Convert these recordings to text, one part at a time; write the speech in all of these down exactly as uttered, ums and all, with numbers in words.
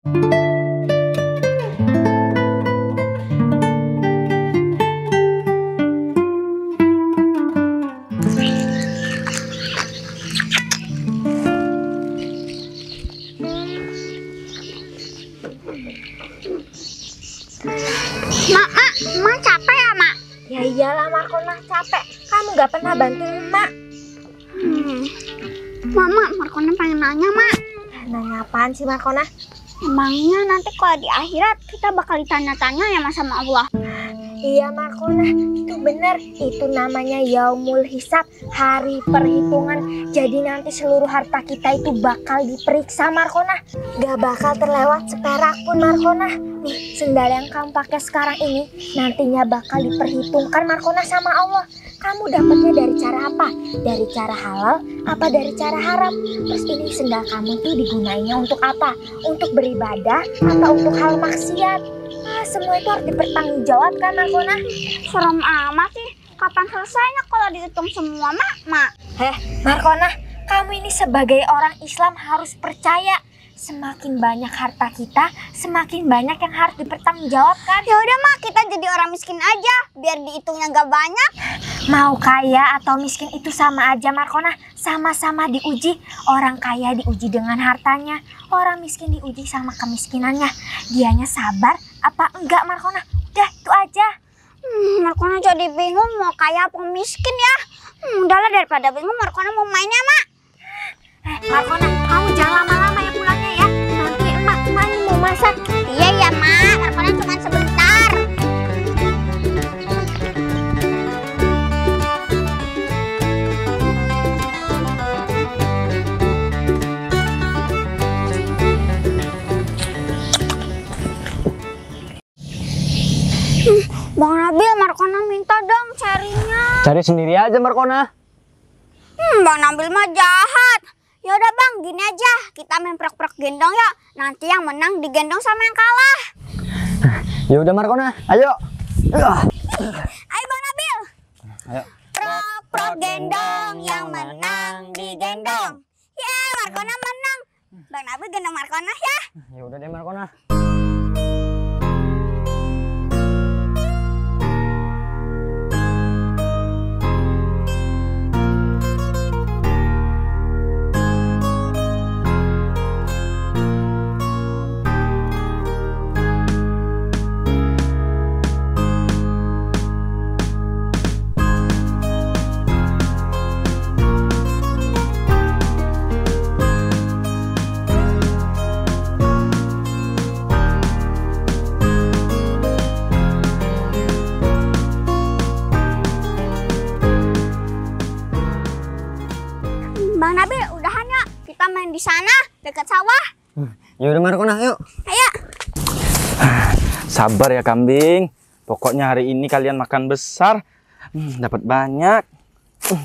Mak, mak, mak capek ya, mak? Ya iyalah, Markona capek. Kamu gak pernah bantuin mak. Hmm. Mama, Markona pengen nanya, mak. Nanya apaan sih, Markona? Emangnya nanti kalau di akhirat kita bakal ditanya-tanya ya mas sama Allah? Iya, Markona, itu bener. Itu namanya Yaumul Hisab, hari perhitungan. Jadi nanti seluruh harta kita itu bakal diperiksa, Markona. Gak bakal terlewat seperak pun, Markona. Nih, sendal yang kamu pakai sekarang ini nantinya bakal diperhitungkan, Markona, sama Allah. Kamu dapatnya dari cara apa? Dari cara halal apa dari cara haram? Terus ini sendal kamu tuh digunainnya untuk apa? Untuk beribadah atau untuk hal maksiat? Ah, semua itu harus dipertanggungjawabkan, Markona. Serem amat sih. Kapan selesainya kalau dihitung semua, mak? Mak. Heh, Markona, kamu ini sebagai orang Islam harus percaya. Semakin banyak harta kita, semakin banyak yang harus dipertanggungjawabkan. Ya udah, mak, kita jadi orang miskin aja, biar dihitungnya gak banyak. Mau kaya atau miskin itu sama aja, Markona. Sama-sama diuji. Orang kaya diuji dengan hartanya, orang miskin diuji sama kemiskinannya. Dianya sabar apa enggak, Markona? Udah, itu aja. Hmm, Markona jadi bingung mau kaya apa miskin ya. Hmm, udahlah, daripada bingung, Markona mau mainnya, mak. Eh, Markona, kamu jangan lama-lama ya pulangnya ya. Nanti emak, emak ini mau masak. Iya ya, mak. Markona cuma sebentar. Hmm, Bang Nabil, Markona minta dong carinya. Cari sendiri aja, Markona. Hmm, Bang Nabil mah jahat. Ya udah bang, gini aja, kita main prok-prok gendong ya. Nanti yang menang digendong sama yang kalah. Ya udah, Markona, ayo. Ayo Bang Nabil. Ayo. Prok-prok gendong, yang menang digendong. Ya, Markona menang. Bang Nabil gendong Markona ya. Ya udah deh, Markona. Bang Nabil, udahan ya. Kita main di sana, dekat sawah. Ya udah, Markona, yuk. Ayo. Sabar ya kambing. Pokoknya hari ini kalian makan besar, hmm, dapat banyak. Uh.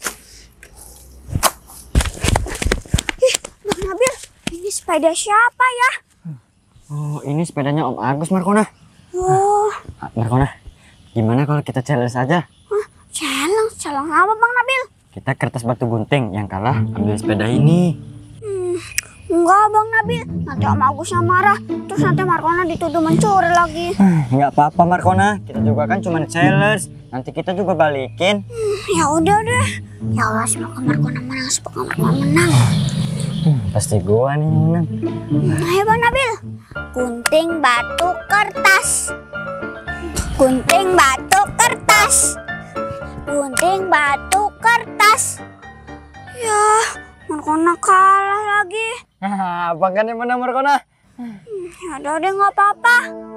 Ih, Bang Nabil, ini sepeda siapa ya? Oh, ini sepedanya Om Agus, Markona. Oh. Markona, gimana kalau kita challenge aja? Hah, challenge, challenge apa Bang Nabil? Kita kertas batu gunting, yang kalah ambil sepeda ini. Hmm, enggak Bang Nabil, nanti Om Agusnya marah. Terus nanti Markona dituduh mencuri lagi. Nggak apa-apa, Markona, kita juga kan cuma challenge. Nanti kita juga balikin. Hmm, ya udah deh. Ya Allah, semoga Markona menang, semoga Markona menang. Hmm, pasti gua nih yang menang. Ayo Bang Nabil. Gunting batu kertas. Gunting batu kertas. Gunting batu kertas. Ya, Markona kalah lagi. Abang kan yang menang, Markona. Hmm, ya udah deh, nggak apa-apa.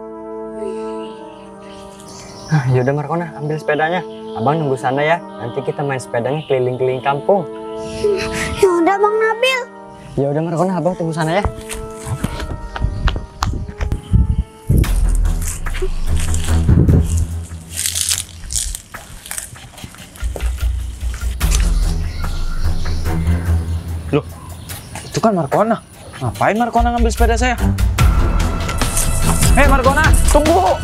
Ya udah, Markona, ambil sepedanya. Abang nunggu sana ya. Nanti kita main sepedanya keliling-keliling kampung. Ya udah Bang Nabil. Ya udah, Markona, abang tunggu sana ya. Loh, itu kan Markona. Ngapain Markona ngambil sepeda saya? Hei Markona, tunggu!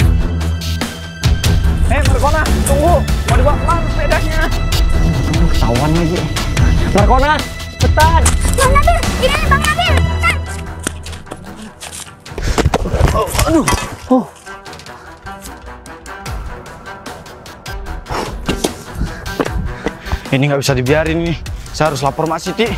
Hei Markona, tunggu! Mau dibawa kemana sepedanya? Aduh, ketahuan lagi. Markona, cepetan! Bang Nabil, ini Bang Nabil, cepetan! Aduh. Oh. Ini nggak bisa dibiarin nih. Saya harus lapor Mak Siti.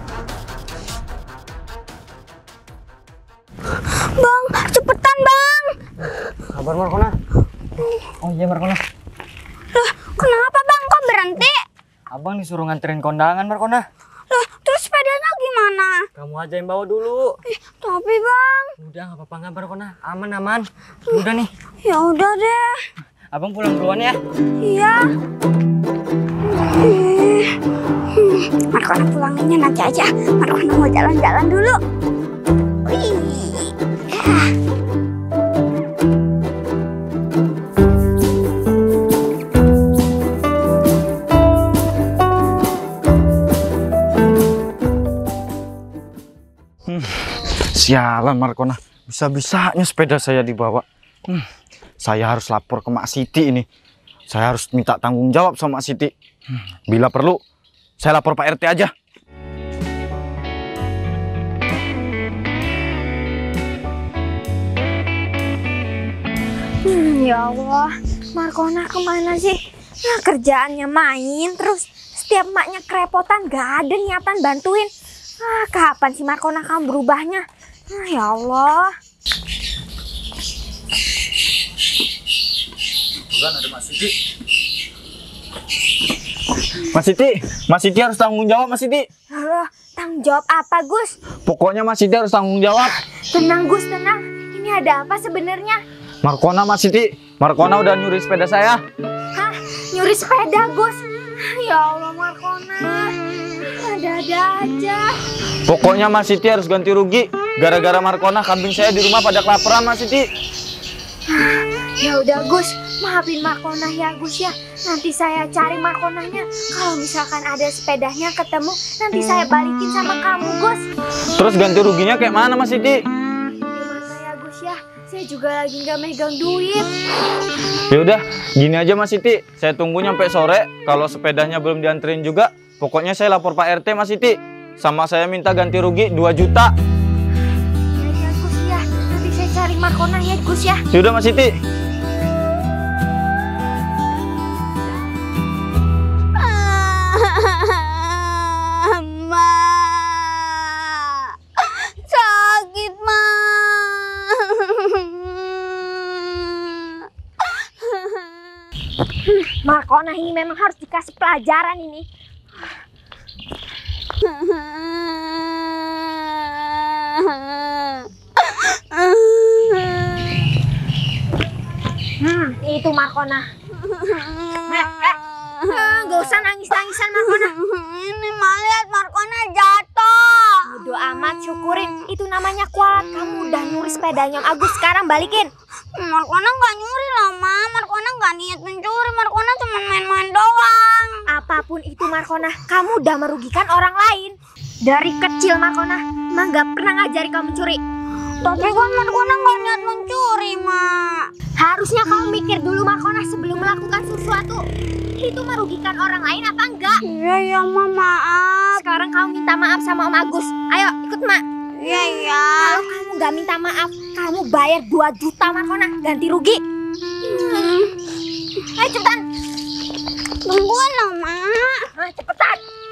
Bang, cepetan bang. Kabar Markona? Oh iya Markona. Loh, kenapa bang? Kok berhenti? Abang disuruh nganterin kondangan Markona. Loh, terus sepedanya gimana? Kamu aja yang bawa dulu. Ih, tapi bang. Udah nggak apa-apa nggak Markona. Aman aman. Udah nih. Ya udah deh. Abang pulang duluan ya. Iya. Hmm, Markona pulanginnya nanti aja. Markona mau jalan-jalan dulu. Wih. Ah. Hmm, sialan Markona. Bisa-bisanya sepeda saya dibawa. Hmm, saya harus lapor ke Mak Siti ini. Saya harus minta tanggung jawab sama Mak Siti. Hmm, bila perlu, saya lapor Pak R T aja. Hmm, ya Allah, Markona kemana sih? Nah, kerjaannya main terus. Setiap maknya kerepotan, gak ada niatan bantuin. Ah, kapan sih Markona kamu berubahnya? Ah, ya Allah. Bukan ada Mak Siti. Mas Siti, Mas Siti harus tanggung jawab Mas Siti. Halo, tanggung jawab apa Gus? Pokoknya Mas Siti harus tanggung jawab. Tenang Gus, tenang. Ini ada apa sebenarnya? Markona Mas Siti, Markona udah nyuri sepeda saya. Hah? Nyuri sepeda Gus? Ya Allah Markona, ada-ada aja. Pokoknya Mas Siti harus ganti rugi. Gara-gara Markona kambing saya di rumah pada kelaparan Mas Siti. Ya udah Gus, maafin Markona ya Gus ya. Nanti saya cari Markonanya. Kalau misalkan ada sepedanya ketemu, nanti saya balikin sama kamu Gus. Terus ganti ruginya kayak mana Mas Siti? Gimana ya Gus ya? Saya juga lagi nggak megang duit. Ya udah, gini aja Mas Siti. Saya tunggu nyampe sore. Kalau sepedanya belum dianterin juga, pokoknya saya lapor Pak R T Mas Siti. Sama saya minta ganti rugi dua juta. Ya ya Gus ya. Nanti saya cari Markona ya Gus ya. Ya udah Mas Siti. Sakit, Ma. Markona ini memang harus dikasih pelajaran ini. Hmm, itu Markona. Eh, eh. Ah, gak usah nangis-nangisan Markona. Ini mah lihat Markona jatuh. Bodo amat, syukurin. Itu namanya kuat. Kamu udah nyuri sepedanya Om Agus, sekarang balikin. Markona nggak nyuri loh, Ma. Markona nggak niat mencuri. Markona cuma main-main doang. Apapun itu Markona, kamu udah merugikan orang lain. Dari kecil Markona, Ma nggak pernah ngajari kamu mencuri. Tapi kan Markona nggak niat mencuri, Ma. Harusnya kamu mikir dulu Markona sebelum melakukan sesuatu. Itu merugikan orang lain apa enggak? Iya ya Ma, maaf. Sekarang kamu minta maaf sama Om Agus. Ayo ikut Ma. Iya ya. Kalau kamu nggak minta maaf, kamu bayar dua juta Markona ganti rugi. Hmm. Ayo cepetan. Tungguin loh Ma. Nah, cepetan.